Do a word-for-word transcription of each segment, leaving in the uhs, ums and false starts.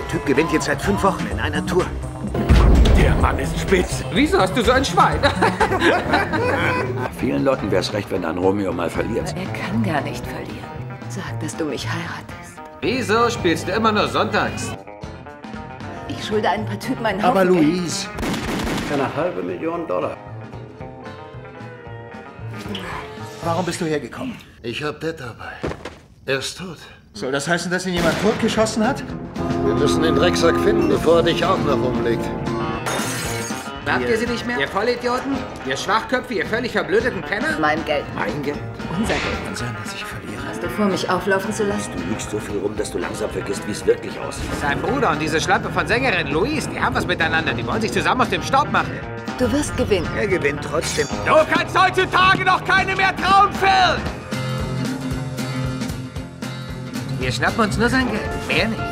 Der Typ gewinnt jetzt seit fünf Wochen in einer Tour. Der Mann ist spitz. Wieso hast du so ein Schwein? Vielen Leuten wäre es recht, wenn ein Romeo mal verliert. Er kann gar nicht verlieren. Sag, dass du mich heiratest. Wieso spielst du immer nur sonntags? Ich schulde ein paar Typen einen Haufen Aber Geld. Louise, Eine halbe Million Dollar. warum bist du hergekommen? Ich hab Dad dabei. Er ist tot. Soll das heißen, dass ihn jemand totgeschossen hat? Wir müssen den Drecksack finden, bevor er dich auch noch umlegt. Merkt ihr sie nicht mehr? Ihr Vollidioten? Ihr Schwachköpfe, ihr völlig verblödeten Penner? Mein Geld. Mein Geld. Unser Geld. Kann sein, dass ich verliere. Hast du vor, mich auflaufen zu lassen? Du lügst so viel rum, dass du langsam vergisst, wie es wirklich aussieht. Sein Bruder und diese Schlampe von Sängerin Louise, die haben was miteinander. Die wollen sich zusammen aus dem Staub machen. Du wirst gewinnen. Er gewinnt trotzdem. Du kannst heutzutage noch keine mehr trauen, Phil! Wir schnappen uns nur sein Geld, mehr nicht.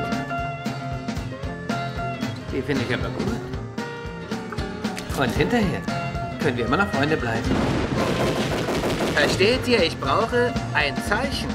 Die finde ich aber gut. Und hinterher können wir immer noch Freunde bleiben. Versteht ihr? Ich brauche ein Zeichen.